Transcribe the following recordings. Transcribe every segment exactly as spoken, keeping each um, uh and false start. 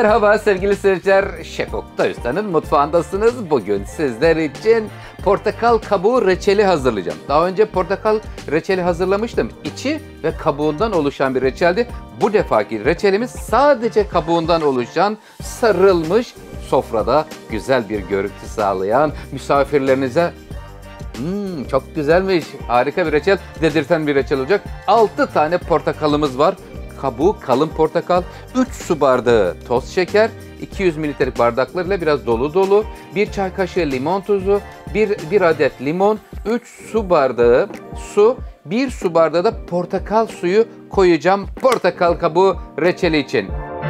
Merhaba sevgili seyirciler, Şef Oktay Usta'nın mutfağındasınız. Bugün sizler için portakal kabuğu reçeli hazırlayacağım. Daha önce portakal reçeli hazırlamıştım. İçi ve kabuğundan oluşan bir reçeldi. Bu defaki reçelimiz sadece kabuğundan oluşan, sarılmış, sofrada güzel bir görüntü sağlayan, misafirlerinize Hmm, çok güzelmiş, harika bir reçel, dedirten bir reçel olacak. altı tane portakalımız var. Kabuğu kalın portakal, üç su bardağı toz şeker, iki yüz mililitrelik bardaklarıyla biraz dolu dolu, bir çay kaşığı limon tuzu, bir, bir adet limon, üç su bardağı su, bir su bardağı da portakal suyu koyacağım portakal kabuğu reçeli için.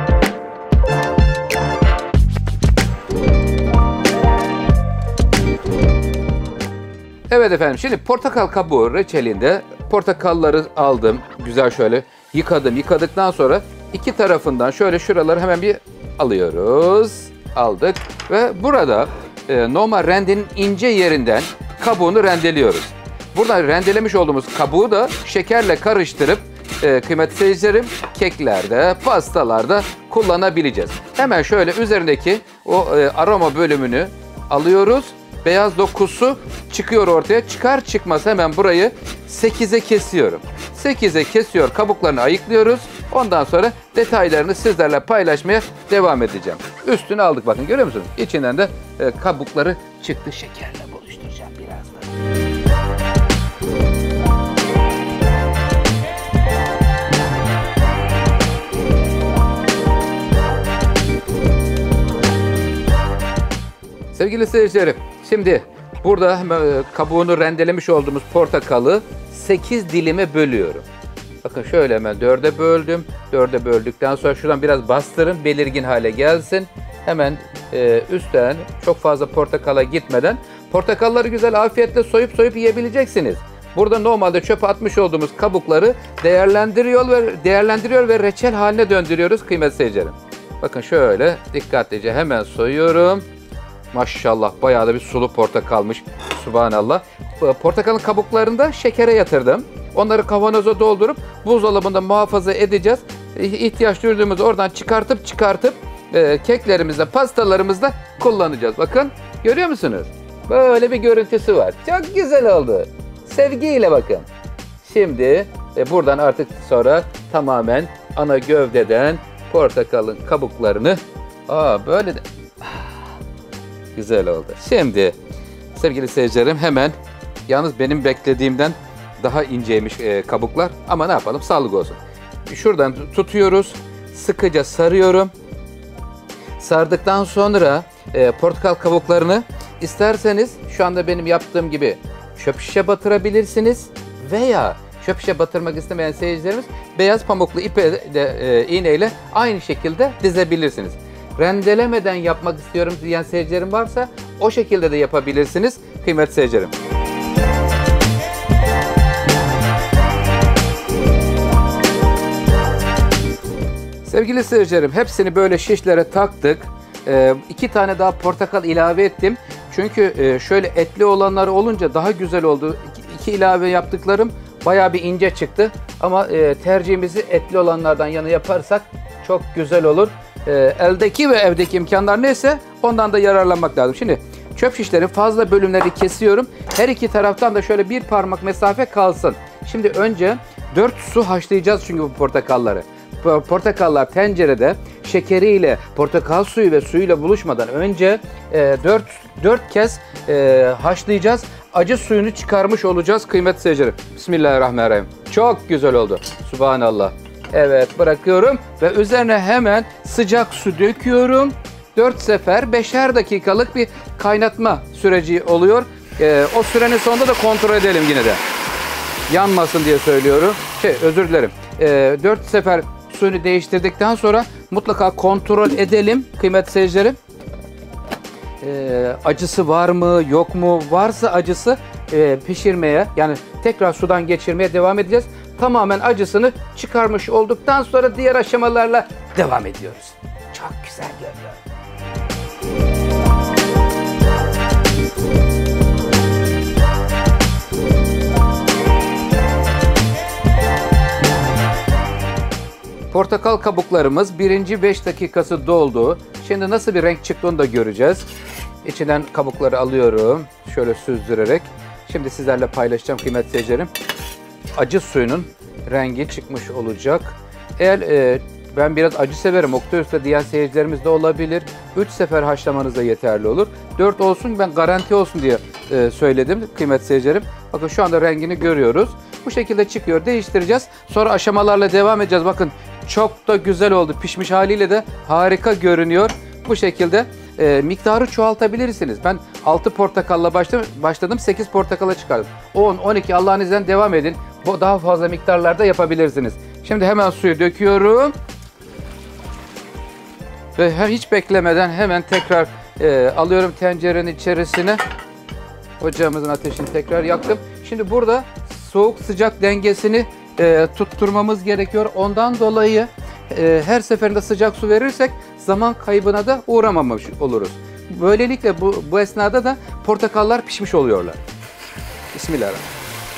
Evet efendim, şimdi portakal kabuğu reçelinde portakalları aldım, güzel şöyle yıkadım. Yıkadıktan sonra iki tarafından şöyle şuraları hemen bir alıyoruz. Aldık ve burada e, normal rendenin ince yerinden kabuğunu rendeliyoruz. Buradan rendelemiş olduğumuz kabuğu da şekerle karıştırıp e, kıymetli seyircilerim, keklerde, pastalarda kullanabileceğiz. Hemen şöyle üzerindeki o e, aroma bölümünü alıyoruz. Beyaz dokusu çıkıyor ortaya. Çıkar çıkmaz hemen burayı sekize kesiyorum. sekize kesiyor, kabuklarını ayıklıyoruz. Ondan sonra detaylarını sizlerle paylaşmaya devam edeceğim. Üstünü aldık, bakın görüyor musunuz? İçinden de e, kabukları çıktı. Şekerle buluşturacağım birazdan. Sevgili seyircilerim, şimdi burada kabuğunu rendelemiş olduğumuz portakalı sekiz dilime bölüyorum. Bakın şöyle hemen dörde böldüm. dörde böldükten sonra şuradan biraz bastırın, belirgin hale gelsin. Hemen e, üstten çok fazla portakala gitmeden portakalları güzel afiyetle soyup soyup yiyebileceksiniz. Burada normalde çöpe atmış olduğumuz kabukları değerlendiriyor ve değerlendiriyor ve reçel haline döndürüyoruz kıymetli seyircilerim. Bakın şöyle dikkatlice hemen soyuyorum. Maşallah bayağı da bir sulu portakalmış. Subhanallah. Portakalın kabuklarını da şekere yatırdım. Onları kavanoza doldurup buzdolabında muhafaza edeceğiz. İhtiyaç duyduğumuz oradan çıkartıp çıkartıp e, keklerimizde, pastalarımızda kullanacağız. Bakın görüyor musunuz? Böyle bir görüntüsü var. Çok güzel oldu. Sevgiyle bakın. Şimdi e, buradan artık sonra tamamen ana gövdeden portakalın kabuklarını aa böyle de güzel oldu. Şimdi sevgili seyircilerim hemen, yalnız benim beklediğimden daha inceymiş e, kabuklar ama ne yapalım, sağlık olsun. Şuradan tutuyoruz, sıkıca sarıyorum. Sardıktan sonra e, portakal kabuklarını isterseniz şu anda benim yaptığım gibi çöp şişe batırabilirsiniz veya çöp şişe batırmak istemeyen seyircilerimiz beyaz pamuklu ipe de, e, iğneyle aynı şekilde dizebilirsiniz. Rendelemeden yapmak istiyorum diyen seyircilerim varsa o şekilde de yapabilirsiniz kıymetli seyircilerim. Sevgili seyircilerim, hepsini böyle şişlere taktık. Ee, iki tane daha portakal ilave ettim. Çünkü e, şöyle etli olanları olunca daha güzel oldu. İki, iki ilave yaptıklarım bayağı bir ince çıktı. Ama e, tercihimizi etli olanlardan yana yaparsak çok güzel olur. E, eldeki ve evdeki imkanlar neyse ondan da yararlanmak lazım. Şimdi çöp şişlerin fazla bölümleri kesiyorum. Her iki taraftan da şöyle bir parmak mesafe kalsın. Şimdi önce dört su haşlayacağız çünkü bu portakalları. Portakallar tencerede şekeriyle, portakal suyu ve suyuyla buluşmadan önce e, dört kez e, haşlayacağız. Acı suyunu çıkarmış olacağız kıymetli seyircilerim. Bismillahirrahmanirrahim. Çok güzel oldu. Subhanallah. Evet, bırakıyorum ve üzerine hemen sıcak su döküyorum. dört sefer beşer dakikalık bir kaynatma süreci oluyor. E, o sürenin sonunda da kontrol edelim yine de. Yanmasın diye söylüyorum. Şey, özür dilerim. E, dört sefer suyunu değiştirdikten sonra mutlaka kontrol edelim kıymetli seyircilerim. Ee, acısı var mı yok mu? Varsa acısı e, pişirmeye, yani tekrar sudan geçirmeye devam edeceğiz. Tamamen acısını çıkarmış olduktan sonra diğer aşamalarla devam ediyoruz. Çok güzel görünüyor. portakal kabuklarımız birinci beş dakikası doldu. Şimdi nasıl bir renk çıktığını da göreceğiz. İçinden kabukları alıyorum. Şöyle süzdürerek. Şimdi sizlerle paylaşacağım kıymetli seyircilerim. Acı suyunun rengi çıkmış olacak. Eğer e, ben biraz acı severim, Oktay Usta diyen seyircilerimiz de olabilir. üç sefer haşlamanız da yeterli olur. dört olsun, ben garanti olsun diye e, söyledim kıymetli seyircilerim. Bakın şu anda rengini görüyoruz. Bu şekilde çıkıyor. Değiştireceğiz. Sonra aşamalarla devam edeceğiz. Bakın çok da güzel oldu. Pişmiş haliyle de harika görünüyor. Bu şekilde e, miktarı çoğaltabilirsiniz. Ben altı portakalla başladım, başladım sekiz portakala çıkardım. on, on iki Allah'ın izniyle devam edin. Bu daha fazla miktarlarda yapabilirsiniz. Şimdi hemen suyu döküyorum. Ve hiç beklemeden hemen tekrar e, alıyorum tencerenin içerisine. Ocağımızın ateşini tekrar yaktım. Şimdi burada soğuk sıcak dengesini e, tutturmamız gerekiyor. Ondan dolayı e, her seferinde sıcak su verirsek zaman kaybına da uğramamış oluruz. Böylelikle bu, bu esnada da portakallar pişmiş oluyorlar. Bismillahirrahmanirrahim.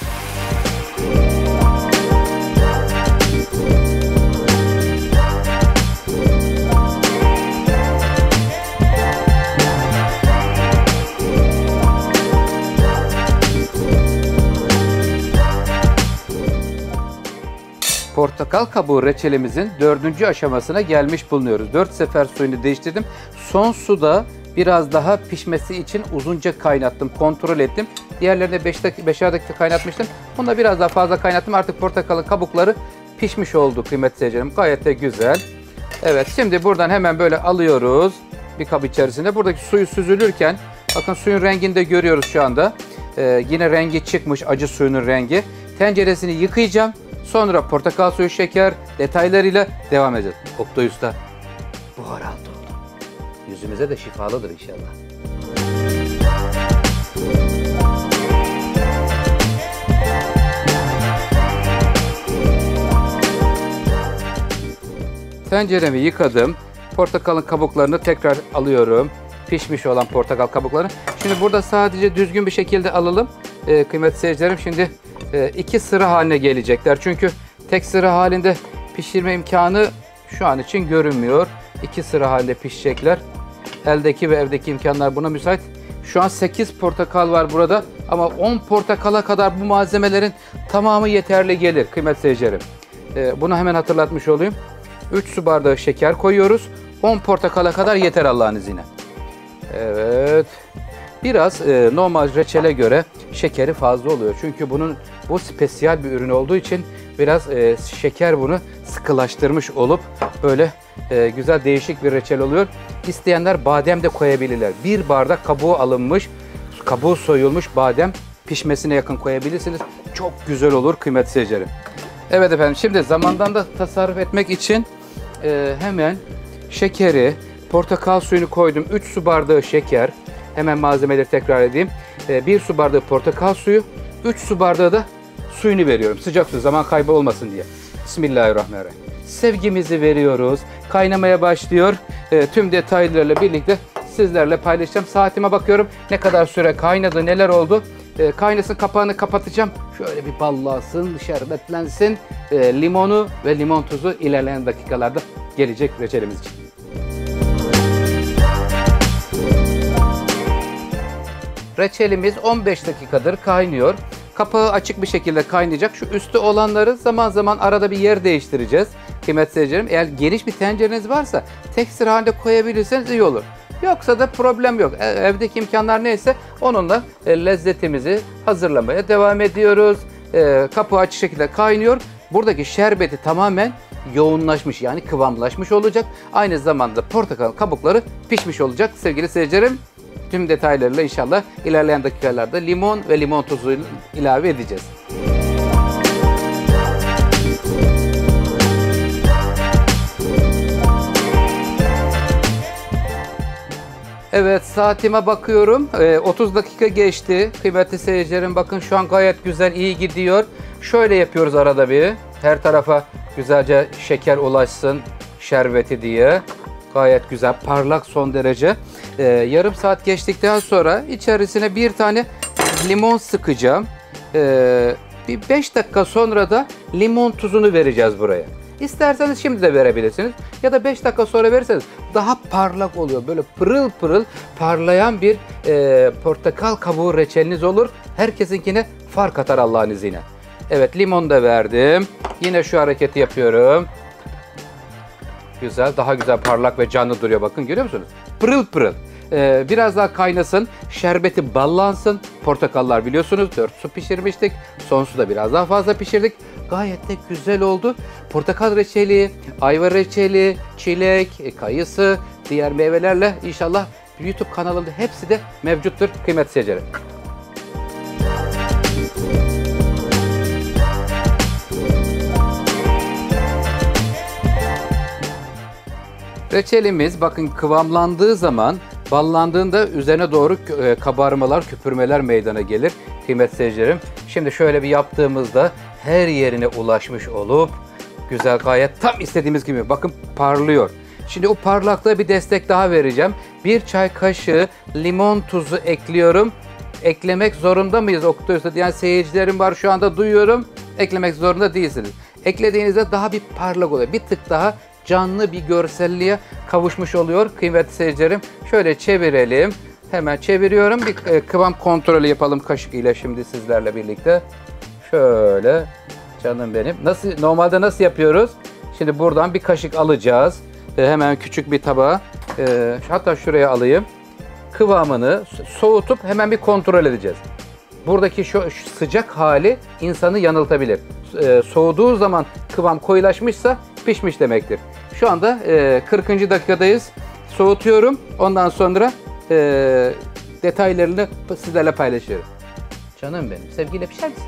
Portakal kabuğu reçelimizin dördüncü aşamasına gelmiş bulunuyoruz. dört sefer suyunu değiştirdim. Son suda biraz daha pişmesi için uzunca kaynattım, kontrol ettim. Diğerlerine beş dakika, beşer dakika kaynatmıştım. Bunda biraz daha fazla kaynattım. Artık portakalın kabukları pişmiş oldu kıymetli seyircilerim. Gayet de güzel. Evet, şimdi buradan hemen böyle alıyoruz bir kap içerisinde. Buradaki suyu süzülürken bakın suyun rengini de görüyoruz şu anda. Ee, yine rengi çıkmış, acı suyunun rengi. Tenceresini yıkayacağım. Sonra portakal suyu, şeker detaylarıyla devam edeceğiz. Oktay Usta buhar altı oldu. Yüzümüze de şifalıdır inşallah. Tenceremi yıkadım. Portakalın kabuklarını tekrar alıyorum. Pişmiş olan portakal kabuklarını. Şimdi burada sadece düzgün bir şekilde alalım. Ee, kıymetli seyircilerim, şimdi e, iki sıra haline gelecekler. Çünkü tek sıra halinde pişirme imkanı şu an için görünmüyor. İki sıra halinde pişecekler. Eldeki ve evdeki imkanlar buna müsait. Şu an sekiz portakal var burada. Ama on portakala kadar bu malzemelerin tamamı yeterli gelir kıymetli seyircilerim. Ee, bunu hemen hatırlatmış olayım. üç su bardağı şeker koyuyoruz. on portakala kadar yeter Allah'ın izniyle. Evet. Biraz e, normal reçele göre şekeri fazla oluyor. Çünkü bunun bu spesiyel bir ürün olduğu için biraz e, şeker bunu sıkılaştırmış olup böyle e, güzel değişik bir reçel oluyor. İsteyenler badem de koyabilirler. Bir bardak kabuğu alınmış, kabuğu soyulmuş badem pişmesine yakın koyabilirsiniz. Çok güzel olur kıymetli seyircilerim. Evet efendim, şimdi zamandan da tasarruf etmek için e, hemen şekeri, portakal suyunu koydum. üç su bardağı şeker. Hemen malzemeleri tekrar edeyim. bir su bardağı portakal suyu, üç su bardağı da suyunu veriyorum. Sıcak su, zaman kaybı olmasın diye. Bismillahirrahmanirrahim. Sevgimizi veriyoruz. Kaynamaya başlıyor. E, tüm detaylarıyla birlikte sizlerle paylaşacağım. Saatime bakıyorum. Ne kadar süre kaynadı, neler oldu. E, kaynasın, kapağını kapatacağım. Şöyle bir ballasın, şerbetlensin. E, limonu ve limon tuzu ilerleyen dakikalarda gelecek reçelimiz için. Reçelimiz on beş dakikadır kaynıyor. Kapağı açık bir şekilde kaynayacak. Şu üstü olanları zaman zaman arada bir yer değiştireceğiz. Kıymetli seyircilerim, eğer geniş bir tencereniz varsa tek sıra halinde koyabilirseniz iyi olur. Yoksa da problem yok. Evdeki imkanlar neyse onunla lezzetimizi hazırlamaya devam ediyoruz. Kapağı açık şekilde kaynıyor. Buradaki şerbeti tamamen yoğunlaşmış, yani kıvamlaşmış olacak. Aynı zamanda portakal kabukları pişmiş olacak sevgili seyircilerim. Tüm detaylarıyla inşallah ilerleyen dakikalarda limon ve limon tuzu ilave edeceğiz. Evet, saatime bakıyorum. E, otuz dakika geçti. Kıymetli seyircilerim, bakın şu an gayet güzel, iyi gidiyor. Şöyle yapıyoruz arada bir. Her tarafa güzelce şeker ulaşsın, şerbeti diye. Gayet güzel, parlak son derece. Ee, yarım saat geçtikten sonra içerisine bir tane limon sıkacağım. Ee, bir beş dakika sonra da limon tuzunu vereceğiz buraya. İsterseniz şimdi de verebilirsiniz. Ya da beş dakika sonra verirseniz daha parlak oluyor. Böyle pırıl pırıl parlayan bir e, portakal kabuğu reçeliniz olur. Herkesinkine fark atar Allah'ın izniyle. Evet, limon da verdim. Yine şu hareketi yapıyorum. Güzel, daha güzel parlak ve canlı duruyor. Bakın, görüyor musunuz? Pırıl pırıl. Ee, biraz daha kaynasın, şerbeti ballansın. Portakallar biliyorsunuz dört su pişirmiştik. Son suda biraz daha fazla pişirdik. Gayet de güzel oldu. Portakal reçeli, ayva reçeli, çilek, kayısı, diğer meyvelerle inşallah YouTube kanalımda hepsi de mevcuttur kıymetli seyircilerim. Reçelimiz bakın kıvamlandığı zaman, ballandığında üzerine doğru kabarmalar, köpürmeler meydana gelir kıymetli seyircilerim. Şimdi şöyle bir yaptığımızda her yerine ulaşmış olup güzel, gayet tam istediğimiz gibi bakın parlıyor. Şimdi o parlaklığa bir destek daha vereceğim. Bir çay kaşığı limon tuzu ekliyorum. Eklemek zorunda mıyız Oktay Usta? Yani seyircilerim var şu anda, duyuyorum. Eklemek zorunda değilsiniz. Eklediğinizde daha bir parlak oluyor. Bir tık daha canlı bir görselliğe kavuşmuş oluyor kıymetli seyircilerim. Şöyle çevirelim. Hemen çeviriyorum. Bir kıvam kontrolü yapalım kaşık ile şimdi sizlerle birlikte. Şöyle, canım benim. Nasıl, normalde nasıl yapıyoruz? Şimdi buradan bir kaşık alacağız. E, hemen küçük bir tabağa. E, hatta şuraya alayım. Kıvamını soğutup hemen bir kontrol edeceğiz. Buradaki şu, şu sıcak hali insanı yanıltabilir. E, soğuduğu zaman kıvam koyulaşmışsa pişmiş demektir. Şu anda e, kırkıncı dakikadayız. Soğutuyorum. Ondan sonra e, detaylarını sizlerle paylaşıyorum. Canım benim. Sevgiyle pişer misin?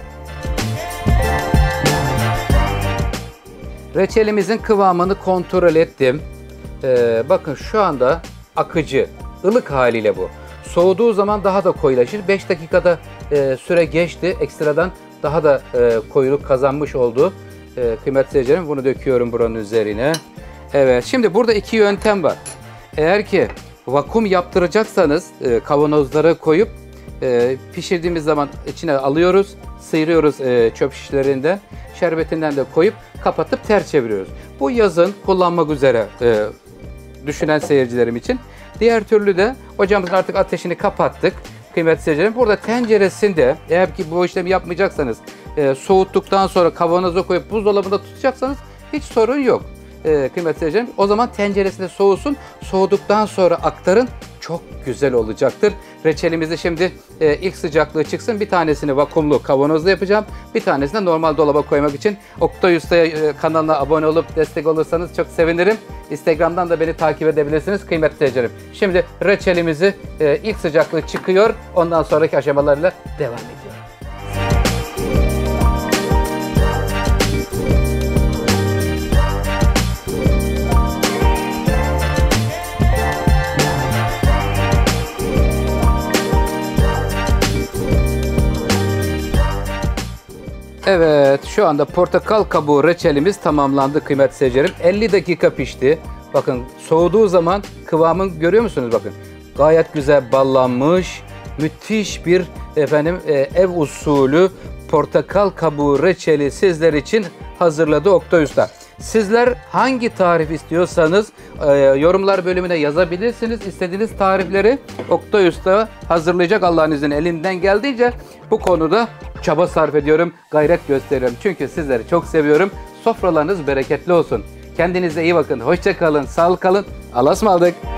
Reçelimizin kıvamını kontrol ettim. E, bakın şu anda akıcı, ılık haliyle bu. Soğuduğu zaman daha da koyulaşır. beş dakikada e, süre geçti. Ekstradan daha da e, koyuluk kazanmış oldu. E, kıymetli seyircilerim, bunu döküyorum buranın üzerine. Evet, şimdi burada iki yöntem var. Eğer ki vakum yaptıracaksanız e, kavanozlara koyup e, pişirdiğimiz zaman içine alıyoruz, sıyırıyoruz e, çöp şişlerinden, şerbetinden de koyup kapatıp ters çeviriyoruz. Bu yazın kullanmak üzere e, düşünen seyircilerim için. Diğer türlü de ocağımızın artık ateşini kapattık. Kıymetli seyircilerim, burada tenceresinde eğer ki bu işlemi yapmayacaksanız e, soğuttuktan sonra kavanoza koyup buzdolabında tutacaksanız hiç sorun yok. E, kıymetli seyircilerim, o zaman tenceresinde soğusun, soğuduktan sonra aktarın, çok güzel olacaktır. Reçelimizi şimdi e, ilk sıcaklığı çıksın, bir tanesini vakumlu kavanozda yapacağım, bir tanesini de normal dolaba koymak için. Oktay Usta'ya e, kanalına abone olup destek olursanız çok sevinirim. Instagram'dan da beni takip edebilirsiniz kıymetli seyircilerim. Şimdi reçelimizi e, ilk sıcaklığı çıkıyor, ondan sonraki aşamalarıyla devam ediyor. Evet, şu anda portakal kabuğu reçelimiz tamamlandı kıymetli seyircilerim. elli dakika pişti. Bakın soğuduğu zaman kıvamını görüyor musunuz? Bakın gayet güzel ballanmış, müthiş bir efendim e, ev usulü portakal kabuğu reçeli sizler için hazırladı Oktay Usta. Sizler hangi tarif istiyorsanız e, yorumlar bölümüne yazabilirsiniz. İstediğiniz tarifleri Oktay Usta hazırlayacak Allah'ın izniyle, elinden geldiğince bu konuda çaba sarf ediyorum, gayret gösteriyorum. Çünkü sizleri çok seviyorum. Sofralarınız bereketli olsun. Kendinize iyi bakın. Hoşça kalın, sağlık kalın. Allah'a ısmarladık.